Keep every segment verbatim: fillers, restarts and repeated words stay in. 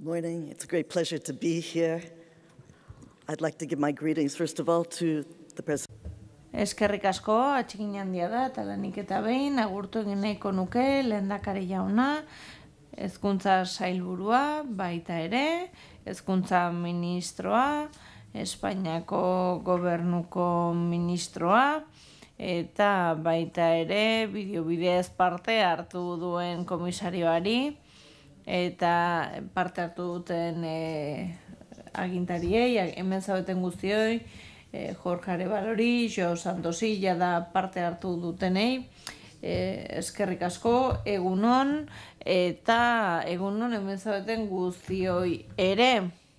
Morning. It's a great pleasure to be here. I'd like to give my greetings, first of all, to the President. Eskerrik asko, atxekin handia da, eta lanik eta behin, agurtu egin nahiko nuke, lehendakari jauna, hezkuntza sailburua, baita ere, hezkuntza ministroa, Espainiako gobernuko ministroa, eta baita ere, bideo-bidez parte hartu duen komisarioari, eta parte hartu duten e, agintariei, hemen zaudeten guztioi, e, Jorge Arevalori, Jo Santosi, jada parte hartu dutenei, e, eskerrik asko, egunon, eta egunon hemen zaudeten guztioi ere.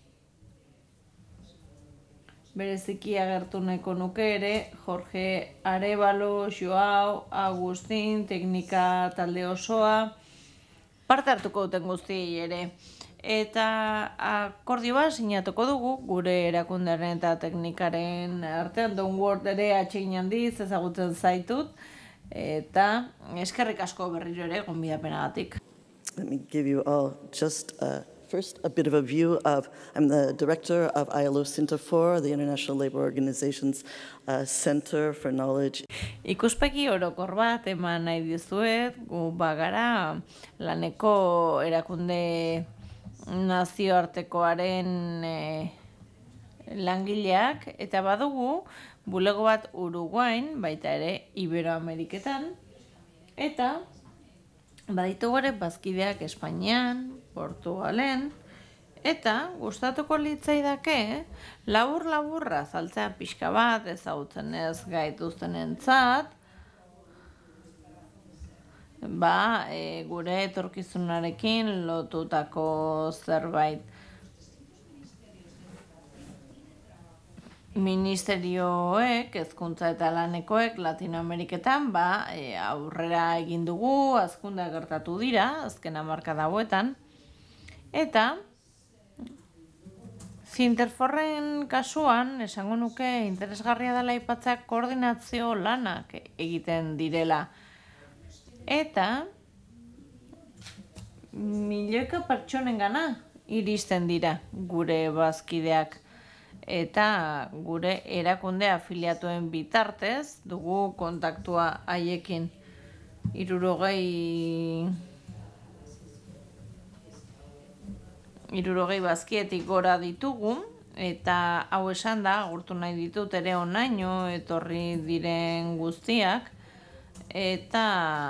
Bereziki agertu nahiko nuke ere, Jorge Arevalo, Joao, Agustin, teknika talde osoa, parte hartuko duten guztiei ere. Eta akordio bat sinatuko dugu, gure erakundearen eta teknikaren artean, Don't Word ere atxegin handiz ezagutzen zaitut, eta eskerrik asko berriro ere gonbidapenagatik. Let me give you all just uh, first a bit of a view of, I'm the director of I L O Sinterfor, the International Labour Organization's uh, Center for Knowledge. Ikuspegi orokor bat eman nahi dizuet, gu bagara laneko erakunde nazioartekoaren e, langileak, eta badugu bulego bat Uruguain, baita ere Iberoameriketan, eta baditugu ere bazkideak Espainian, Portugalen, eta gustatuko litzaidake labur-laburra azaltzea pixka bat ezagutzen ez gaituztenentzat, ba, e, gure etorkizunarekin lotutako zerbait. Ministerioek, hezkuntza eta lanekoek Latinoameriketan, ba, e, aurrera egin dugu, hazkundea gertatu dira, azken hamarkada hauetan, eta Sinterforren kasuan, esango nuke interesgarria dela aipatzea koordinazio lanak egiten direla. Eta milioika pertsonengana iristen dira gure bazkideak. Eta gure erakunde afiliatuen bitartez dugu kontaktua haiekin. Hirurogei hirurogei bazkietik gora ditugu, eta hau esan da, agurtu nahi ditut ere onaino etorri diren guztiak, eta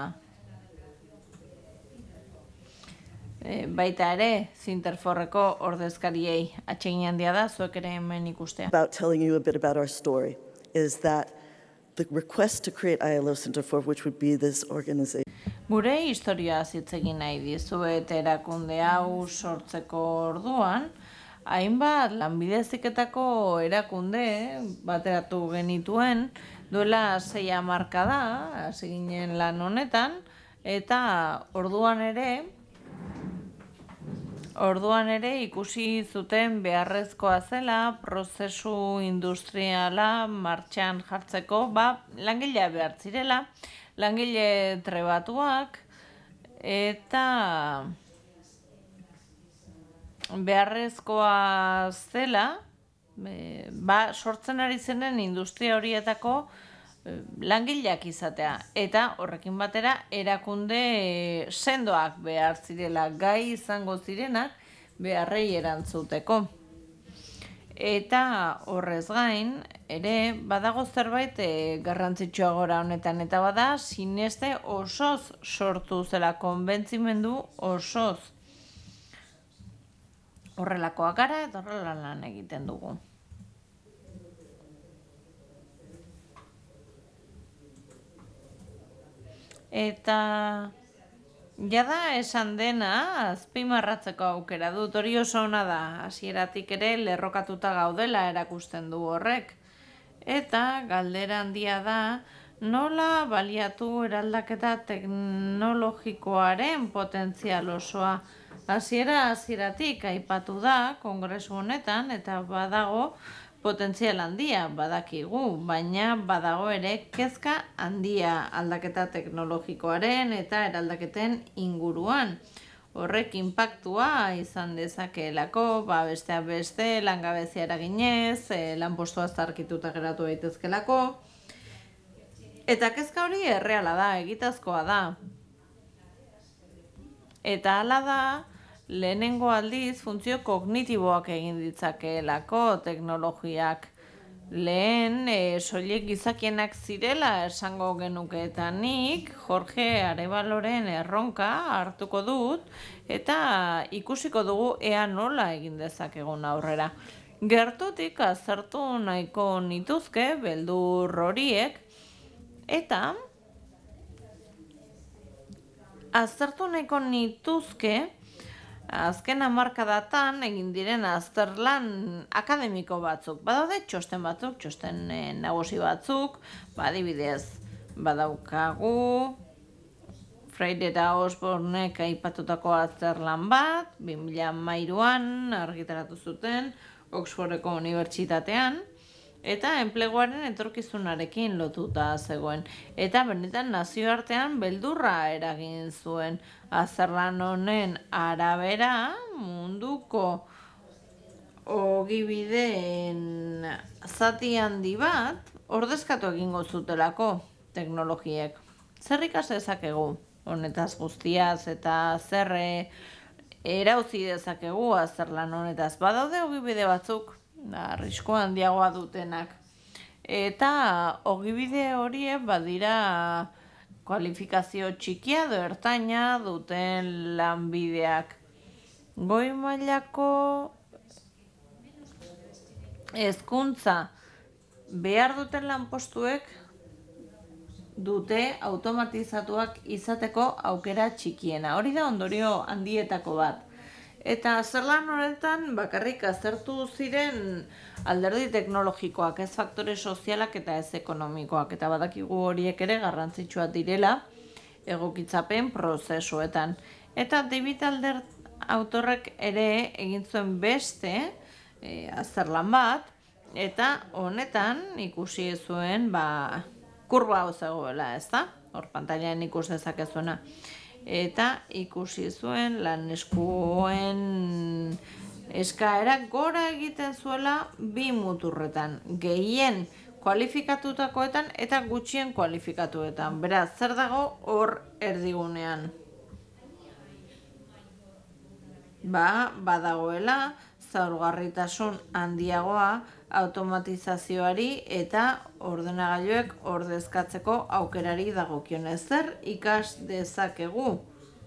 e, baita ere Sinterforreko ordezkariei atsegin handia da, zuek ere hemen ikustea. About telling you a bit about our story is that the request to create I L O Sinterfor, which would be this organization. Gure historia hitz egin nahi dizuet erakunde hau sortzeko orduan, hainbat lanbide heziketako erakunde bateratu genituen duela sei hamarkada, hasi ginen lan honetan, eta orduan ere Orduan ere ikusi zuten beharrezkoa zela prozesu industriala martxan jartzeko, ba, langilea behar zirela, langile trebatuak, eta beharrezkoa zela, ba, sortzen ari zenen industria horietako langileak izatea, eta horrekin batera erakunde sendoak behar zirela, gai izango zirenak beharrei erantzuteko. Eta horrez gain, ere badago zerbait e, garrantzitsua gora honetan, eta bada sineste osoz sortu zela, konbentzimendu osoz. Horrelakoak gara eta horrela lan egiten dugu. Eta jada esan dena azpimarratzeko aukera dut, hori oso ona da, hasieratik ere lerrokatuta gaudela erakusten du horrek. Eta galdera handia da, nola baliatu eraldaketa teknologikoaren potentzial osoa. Hasiera hasieratik aipatu da kongresu honetan, eta badago potentzial handia badakigu, baina badago ere kezka handia aldaketa teknologikoaren eta eraldaketen inguruan. horrek inpaktua izan dezakeelako, ba besteak beste langabezia eraginez, e, lanpostua zarkituta geratu daitezkelako. Eta kezka hori erreala da, egitazkoa da. Eta hala da, lehenengo aldiz funtzio kognitiboak egin ditzakeelako teknologiak. Lehen, e, soilik gizakienak zirela esango genuke eta nik Jorge Arebaloren erronka hartuko dut eta ikusiko dugu ea nola egin dezakegun aurrera. Gertutik aztertu nahiko nituzke beldur horiek eta aztertu nahiko nituzke azken hamarkadatan egin diren azterlan akademiko batzuk. Badaude txosten batzuk, txosten e, nagusi batzuk, ba, adibidez, badaukagu Freire eta Osbornek aipatutako azterlan bat, bi mila hamairuan argitaratu zuten Oxfordeko unibertsitatean, eta enpleguaren etorkizunarekin lotuta zegoen. Eta benetan nazioartean beldurra eragin zuen. Azterlan honen arabera munduko ogibideen zati handi bat ordezkatu egingo zutelako teknologiek. Zer ikas dezakegu honetaz guztiaz eta zer erauzi dezakegu azterlan honetaz. Badaude ogibide batzuk, arrisku handiagoa dutenak. Eta ogibide horiek badira kualifikazio txikia edo ertaina duten lanbideak. Goi mailako hezkuntza behar duten lanpostuek dute automatizatuak izateko aukera txikiena. Hori da ondorio handietako bat. Eta azterlan horretan bakarrik aztertu ziren alderdi teknologikoak, ez faktore sozialak eta ez ekonomikoak. Eta badakigu horiek ere garrantzitsuak direla egokitzapen prozesuetan. Eta David Alder autorrek ere egin zuen beste e, azterlan bat, eta honetan ikusi zuen ba, kurba hau zegoela, ez da? Hor pantailan ikus dezakezuena. Eta ikusi zuen lan eskuen eskaera gora egiten zuela bi muturretan. Gehien kualifikatutakoetan eta gutxien kualifikatuetan. Beraz, zer dago hor erdigunean? Ba, badagoela zaurgarritasun handiagoa automatizazioari eta ordenagailuek ordezkatzeko aukerari dagokionez. Zer ikas dezakegu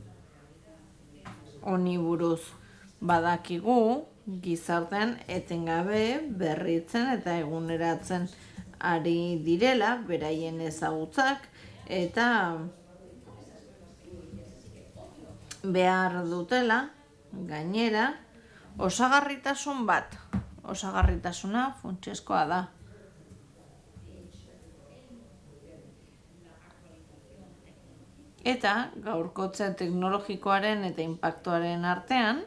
honi buruz? Badakigu gizartean etengabe berritzen eta eguneratzen ari direla beraien ezagutzak eta behar dutela gainera osagarritasun bat. Osagarritasuna funtsezkoa da. Eta gaurkotze teknologikoaren eta inpaktuaren artean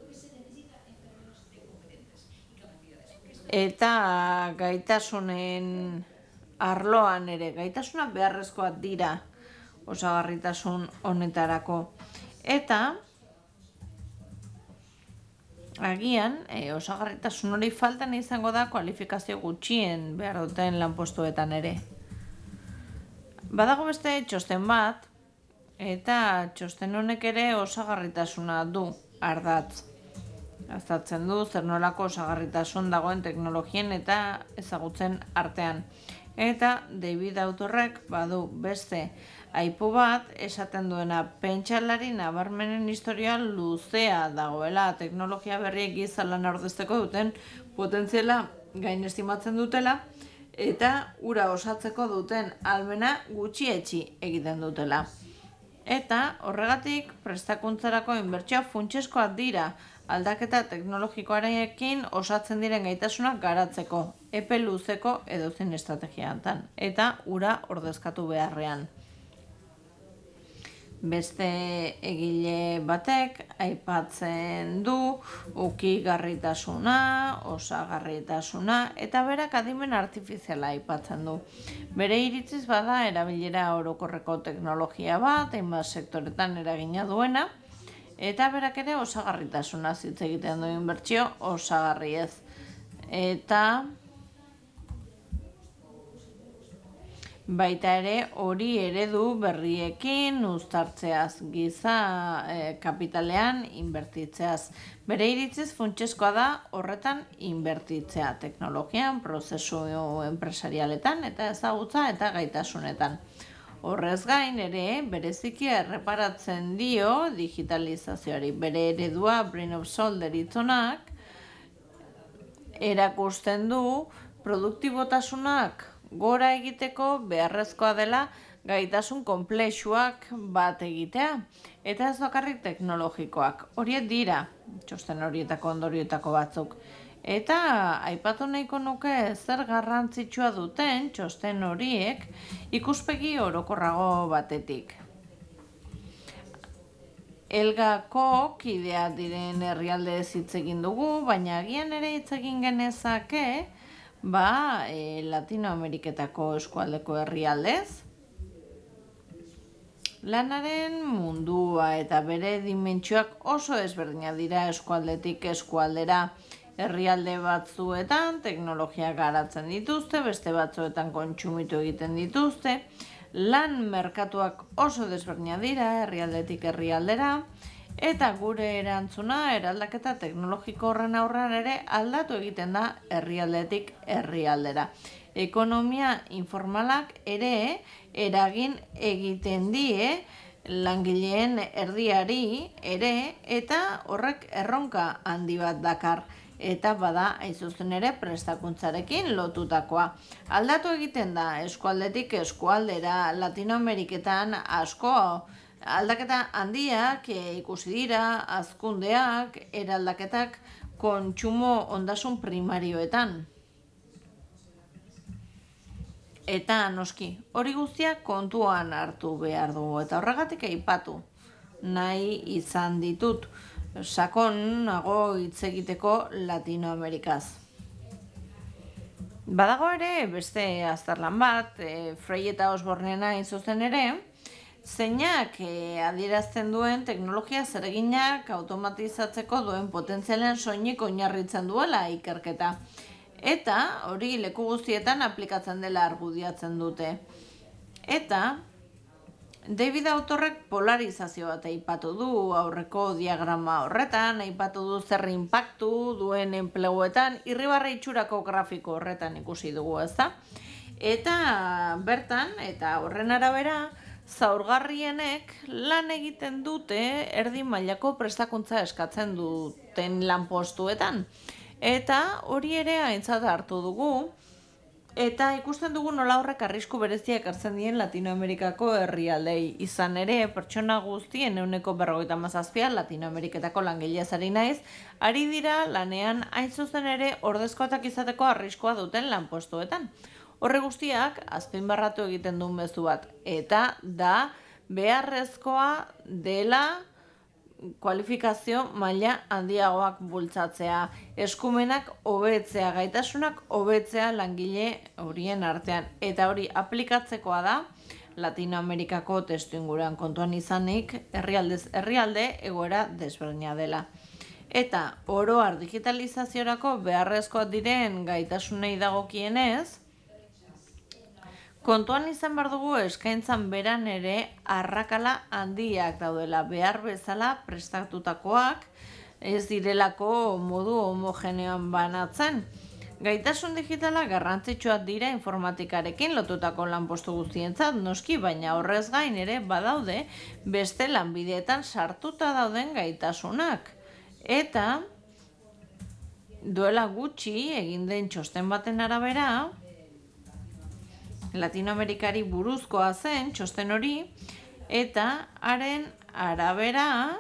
eta gaitasunen arloan ere gaitasunak beharrezkoak dira osagarritasun honetarako. Eta agian, e, osagarritasun hori faltan izango da kualifikazio gutxien behar duten lanpostuetan ere. Badago beste txosten bat, eta txosten honek ere osagarritasuna du ardatz. Azaltzen du zer nolako osagarritasun dagoen teknologien eta ezagutzen artean. Eta David autorrek badu beste aipu bat esaten duena pentsalari nabarmenen historia luzea dagoela teknologia berriek giza lana ordezteko duten potentziala gainestimatzen dutela eta ura osatzeko duten ahalmena gutxietsi egiten dutela. Eta horregatik prestakuntzarako inbertsioa funtsezkoak dira aldaketa teknologikoarekin osatzen diren gaitasunak garatzeko, epe luzeko edozein estrategiatan eta ura ordezkatu beharrean. Beste egile batek aipatzen du ukigarritasuna, osagarritasuna eta berak adimen artifiziala aipatzen du. Bere iritziz bada erabilera orokorreko teknologia bat, hainbat sektoretan eragina duena, Eta berak ere osagarritasuna hitz egiten du inbertsio osagarri ez. Eta baita ere hori eredu berriekin uztartzeaz, giza e, kapitalean inbertitzeaz. Bere iritziz funtsezkoa da horretan inbertitzea, teknologian, prozesu enpresarialetan eta ezagutza eta gaitasunetan. Horrez gain ere bereziki erreparatzen dio digitalizazioari. Bere eredua Brain of Soul deritzonak erakusten du produktibotasunak gora egiteko beharrezkoa dela gaitasun konplexuak bat egitea, eta ez bakarrik teknologikoak. Horiek dira, txosten horietako ondorioetako batzuk. Eta aipatu nahiko nuke zer garrantzitsua duten txosten horiek ikuspegi orokorrago batetik. Elgako kidea diren herrialde hitz egin dugu, baina agian ere hitz egin genezake ba, e, Latinoameriketako eskualdeko herrialdez. Lanaren mundua eta bere dimentsioak oso ezberdina dira eskualdetik eskualdera. Herrialde batzuetan teknologia garatzen dituzte, beste batzuetan kontsumitu egiten dituzte. Lan merkatuak oso desberdina dira herrialdetik herrialdera. Eta gure erantzuna eraldaketa teknologiko horren aurrean ere aldatu egiten da herrialdetik herrialdera. Ekonomia informalak ere eragin egiten die langileen erdiari ere eta horrek erronka handi bat dakar. Eta bada aizuzen ere prestakuntzarekin lotutakoa. Aldatu egiten da eskualdetik eskualdera, Latinoameriketan asko aldaketa handiak e, ikusi dira, hazkundeak, eraldaketak kontsumo ondasun primarioetan. Eta noski, hori guztia kontuan hartu behar dugu, eta horregatik aipatu nahi izan ditut sakonago hitz egiteko Latinoamerikaz. Badago ere beste azterlan bat, e, Frey eta Osbornena zuzen ere, zeinak e, adierazten duen teknologia zereginak automatizatzeko duen potentzialen soilik oinarritzen duela ikerketa. Eta hori leku guztietan aplikatzen dela argudiatzen dute. Eta David Autorrek polarizazio bat aipatu du aurreko diagrama horretan, aipatu du zer inpaktu duen enpleguetan, irribarre itxurako grafiko horretan ikusi dugu, ezta? Eta bertan, eta horren arabera, zaurgarrienek lan egiten dute erdi mailako prestakuntza eskatzen duten lanpostuetan. Eta hori ere aintzat hartu dugu, eta ikusten dugu nola horrek arrisku bereziak hartzen dien Latinoamerikako herrialdei. Izan ere, pertsona guztien ehuneko berrogeita hamazazpia Latinoameriketako langileaz ari naiz, ari dira lanean hain zuzen ere ordezkoatak izateko arriskua duten lanpostuetan. Horre guztiak azpimarratu egiten duen mezu bat, eta da beharrezkoa dela kualifikazio maila handiagoak bultzatzea, eskumenak hobetzea, gaitasunak hobetzea langile horien artean, eta hori aplikatzekoa da Latinoamerikako testuinguruan kontuan izanik herrialdez herrialde egoera desberdina dela. Eta oro har digitalizaziorako beharrezkoak diren gaitasunei dagokienez, kontuan izan behar dugu eskaintzan beran ere arrakala handiak daudela, behar bezala prestatutakoak ez direlako modu homogeneoan banatzen. Gaitasun digitala garrantzitsuak dira informatikarekin lotutako lanpostu guztientzat, noski, baina horrez gain ere badaude beste lanbideetan sartuta dauden gaitasunak. Eta duela gutxi egin den txosten baten arabera, Latinoamerikari buruzkoa zen txosten hori, eta haren arabera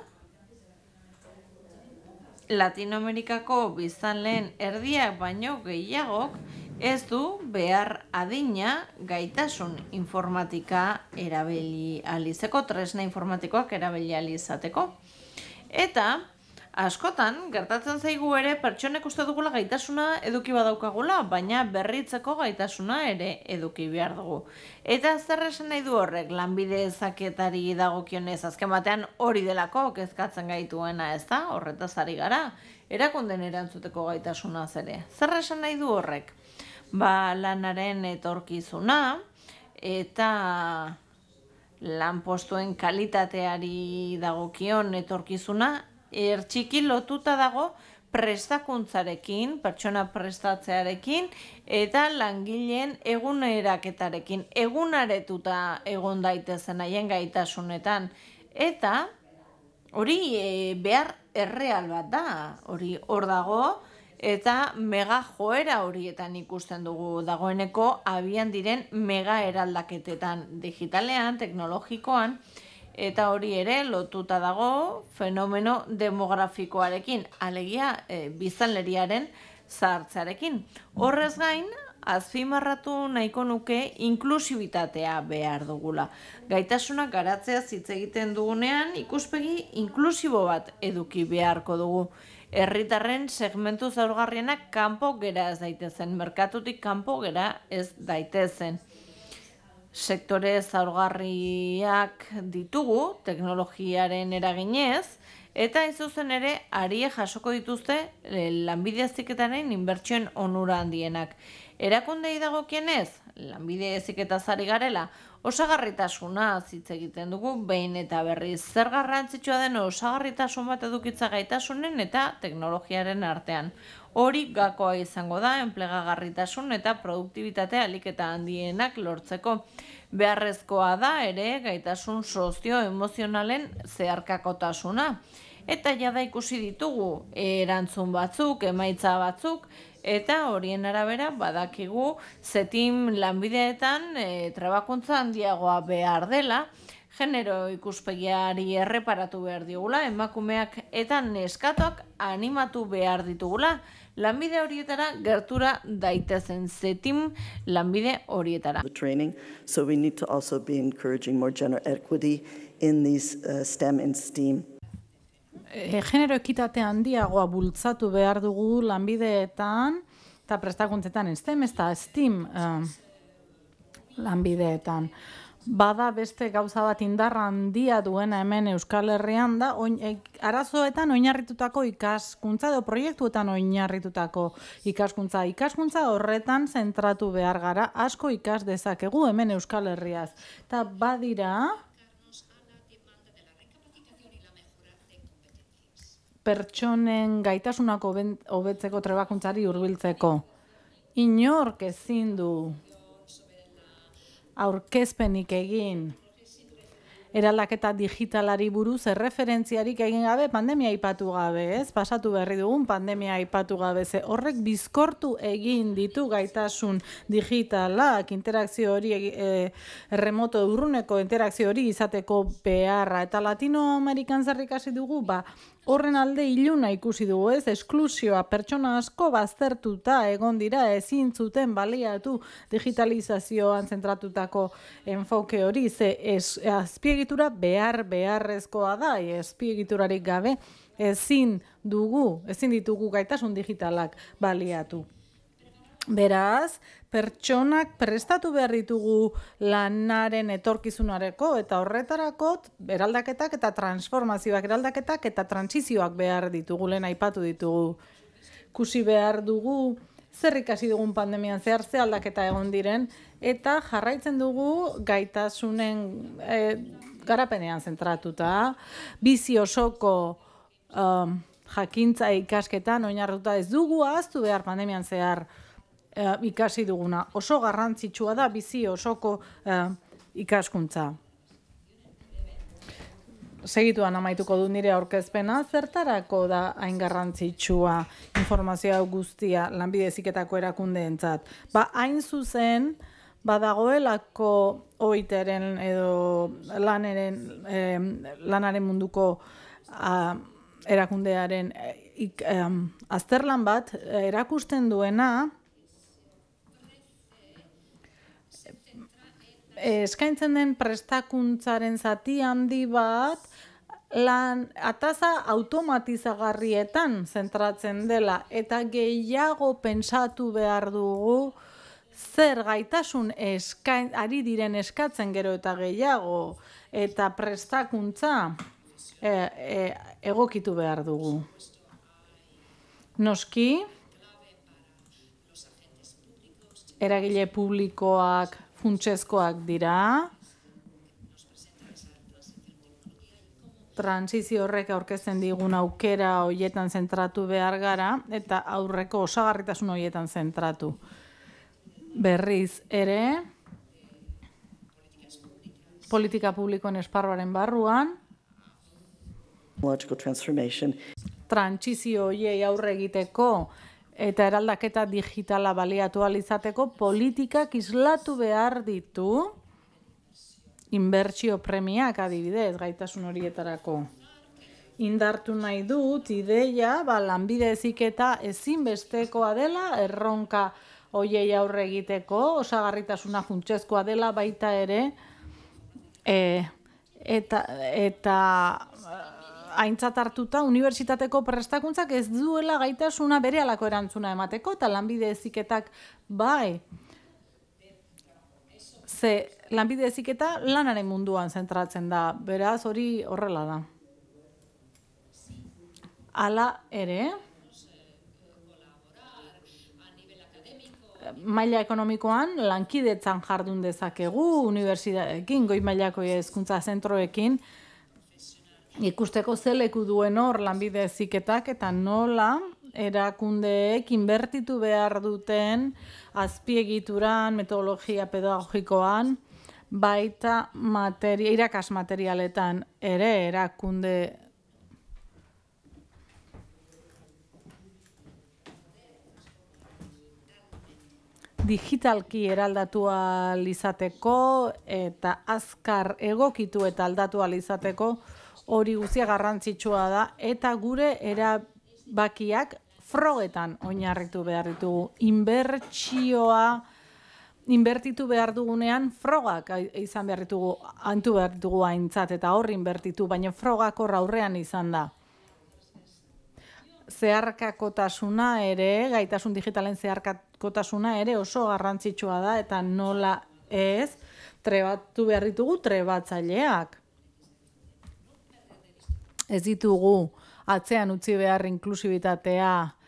Latinoamerikako biztanleen erdiak baino gehiagok ez du behar adina gaitasun informatika erabili alizeko, tresna informatikoak erabili alizateko. Eta Askotan, gertatzen zaigu ere pertsonek uste dugula gaitasuna eduki badaukagula, baina berritzeko gaitasuna ere eduki behar dugu. Eta zer esan nahi du horrek, lanbide ezaketari dagokionez, azken batean hori delako kezkatzen gaituena, ez da? Horretaz ari gara, erakunden erantzuteko gaitasuna ere. Zer esan nahi du horrek? Ba, lanaren etorkizuna eta lanpostuen kalitateari dagokion etorkizuna ertxiki lotuta dago prestakuntzarekin, pertsona prestatzearekin eta langileen eguneraketarekin, egunaretuta egon daitezen haien gaitasunetan. Eta hori e, behar erreal bat da, hori hor dago, eta mega joera horietan ikusten dugu dagoeneko abian diren mega eraldaketetan digitalean, teknologikoan, eta hori ere lotuta dago fenomeno demografikoarekin, alegia e, biztanleriaren zahartzearekin. Horrez gain, azpimarratu nahiko nuke inklusibitatea behar dugula. Gaitasunak garatzea hitz egiten dugunean ikuspegi inklusibo bat eduki beharko dugu. Herritarren segmentu zaurgarrienak kanpo gera ez daitezen, merkatutik kanpo gera ez daitezen. Sektore zaurgarriak ditugu teknologiaren eraginez, eta izuzen ere arie jasoko dituzte lanbide heziketaren inbertsioen onura handienak. Erakundei dagokienez, lanbide heziketaz ari garela, osagarritasuna hitz egiten dugu behin eta berriz. Zer garrantzitsua den osagarritasun bat edukitza gaitasunen eta teknologiaren artean. Hori gakoa izango da enplegagarritasun eta produktibitate ahalik eta handienak lortzeko. Beharrezkoa da ere gaitasun sozio-emozionalen zeharkakotasuna. Eta jada ikusi ditugu erantzun batzuk, emaitza batzuk, eta horien arabera badakigu zetim lanbideetan e, trabakuntza handiagoa behar dela, genero ikuspegiari erreparatu behar digula, emakumeak eta neskatoak animatu behar ditugula, lanbide horietara gertura daitezen zetim lanbide horietara. The training, so we need to also be encouraging more gender equity in these uh, STEM and STEAM. E, genero ekitate handiagoa bultzatu behar dugu lanbideetan eta prestakuntzetan STEM eta STEAM uh, lanbideetan. Bada beste gauza bat indarra handia duena hemen Euskal Herrian da, oin, e, arazoetan oinarritutako ikaskuntza edo proiektuetan oinarritutako ikaskuntza. Ikaskuntza horretan zentratu behar gara, asko ikas dezakegu hemen Euskal Herriaz. Eta badira pertsonen gaitasunak hobetzeko trebakuntzari hurbiltzeko. Inork ezin du aurkezpenik egin eraldaketa digitalari buruz erreferentziarik egin gabe, pandemia aipatu gabe, ez? Pasatu berri dugun pandemia aipatu gabe, ze horrek bizkortu egin ditu gaitasun digitalak, interakzio hori, e, remoto urruneko interakzio hori izateko beharra, eta Latinoamerikan zer ikasi dugu, ba, horren alde iluna ikusi dugu, ez? Esklusioa, pertsona asko baztertuta egon dira, ezin zuten baliatu digitalizazioan zentratutako enfoke hori, ze ez, azpiegitura behar beharrezkoa da, azpiegiturarik gabe ezin dugu, ezin ditugu gaitasun digitalak baliatu. Beraz, pertsonak prestatu behar ditugu lanaren etorkizunareko eta horretarako eraldaketak eta transformazioak, eraldaketak eta transizioak behar ditugu, lehen aipatu ditugu. Ikusi behar dugu zer ikasi dugun pandemian zehar ze aldaketa egon diren eta jarraitzen dugu gaitasunen e, garapenean zentratuta, bizi osoko um, jakintza ikasketan oinarrituta ez dugu ahaztu behar pandemian zehar Uh, ikasi duguna. Oso garrantzitsua da bizi osoko uh, ikaskuntza. Segituan amaituko du nire aurkezpena, zertarako da hain garrantzitsua informazioa guztia lanbide heziketako erakundeentzat. Ba, hain zuzen, badagoelako oiteren edo lanaren, eh, lanaren munduko uh, erakundearen ik, um, azterlan bat erakusten duena, eskaintzen den prestakuntzaren zati handi bat lan ataza automatizagarrietan zentratzen dela eta gehiago pentsatu behar dugu zer gaitasun eskain, ari diren eskatzen gero eta gehiago eta prestakuntza e, e, egokitu behar dugu. Noski, eragile publikoak funtsezkoak dira, transizio horrek aurkezten digun aukera hoietan zentratu behar gara eta aurreko osagarritasun hoietan zentratu. Berriz ere, politika publikoen esparruaren barruan, trantzizio hoiei aurre egiteko eta eraldaketa digitala baliatu ahal izateko politikak islatu behar ditu, inbertsio premiak adibidez gaitasun horietarako. Indartu nahi dut ideia, ba, lanbide heziketa ezinbestekoa dela, erronka hoiei aurre egiteko, osagarritasuna funtsezkoa dela baita ere, e, eta, eta aintzat hartuta unibertsitateko prestakuntzak ez duela gaitasuna berehalako erantzuna emateko, eta lanbide heziketak bai. Ze lanbide heziketa lanaren munduan zentratzen da, beraz hori horrela da. Hala ere, maila ekonomikoan lankidetzan jardun dezakegu, unibertsitateekin, goi mailako hezkuntza zentroekin, ikusteko ze leku duen hor lanbide heziketak eta nola erakundeek inbertitu behar duten azpiegituran, metodologia pedagogikoan, baita materia, irakas materialetan ere erakunde digitalki eraldatu ahal izateko eta azkar egokitu eta aldatu ahal izateko hori guztia garrantzitsua da eta gure erabakiak frogetan oinarritu behar ditugu. Inbertsioa, inbertitu behar dugunean frogak izan behar ditugu, antu behar ditugu aintzat eta hor inbertitu, baina frogak hor aurrean izan da. Zeharkakotasuna ere, gaitasun digitalen zeharkakotasuna ere oso garrantzitsua da eta nola ez trebatu behar ditugu trebatzaileak. Ez ditugu atzean utzi behar inklusibitatea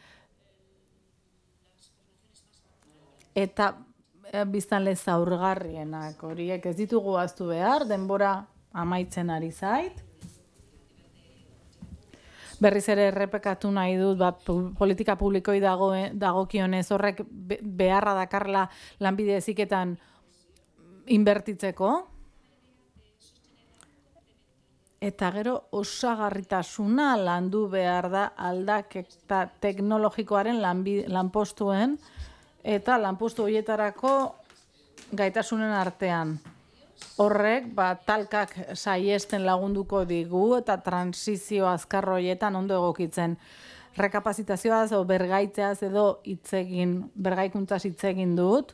eta biztanle zaurgarrienak horiek ez ditugu ahaztu behar, denbora amaitzen ari zait. Berriz ere errepekatu nahi dut, ba, politika publikoi dago, dagokionez horrek beharra dakarla lanbide heziketan inbertitzeko. Eta gero osagarritasuna landu behar da aldaketa teknologikoaren lanpostuen eta lanpostu horietarako gaitasunen artean. Horrek ba, talkak saiesten lagunduko digu eta transizio azkar horietan ondo egokitzen. Rekapazitazioaz edo bergaitzeaz edo hitzegin, bergaikuntzaz hitzegin dut.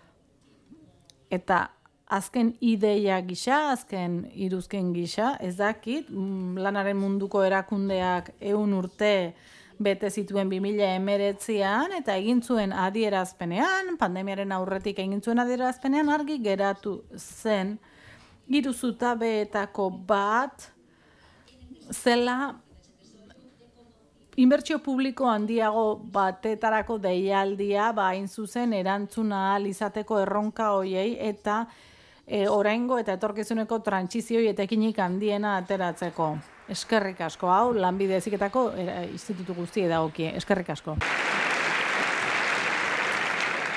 Eta azken ideia gisa, azken iruzken gisa, ez dakit, lanaren munduko erakundeak ehun urte bete zituen bi mila hemeretzian eta egin zuen adierazpenean, pandemiaren aurretik egin zuen adierazpenean argi geratu zen hiru zutabeetako bat zela inbertsio publiko handiago batetarako deialdia, ba hain zuzen erantzuna ahal izateko erronka hoiei eta E, oraingo eta etorkizuneko trantsizioi eta ekinik handiena ateratzeko. Eskerrik asko, hau lanbide heziketako institutu guztiei dagokie. Eskerrik asko.